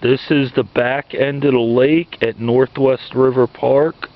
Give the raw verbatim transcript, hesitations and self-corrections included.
This is the back end of the lake at Northwest River Park.